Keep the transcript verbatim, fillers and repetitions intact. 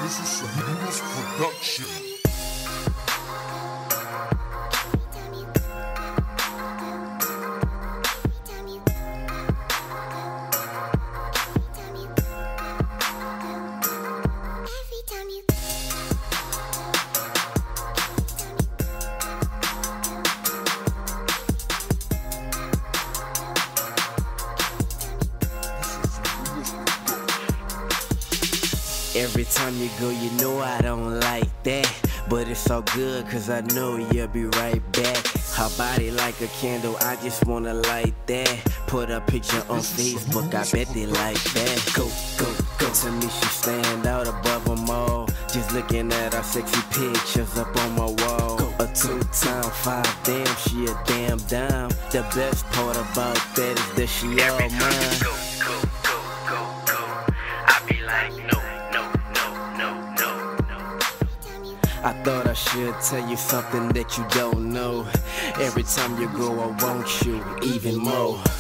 This is some Noodles production. Every time you go, you know I don't like that, but it's all good cause I know you'll be right back. Her body like a candle, I just wanna light that. Put a picture on Facebook, I bet they like that. Go, go, go. To me she stand out above them all, just looking at her sexy pictures up on my wall. A two-time five, damn, she a damn dime. The best part about that is that she all mine. Go, go, go, go, go. I be like, no. I thought I should tell you something that you don't know. Every time you go, I want you even more.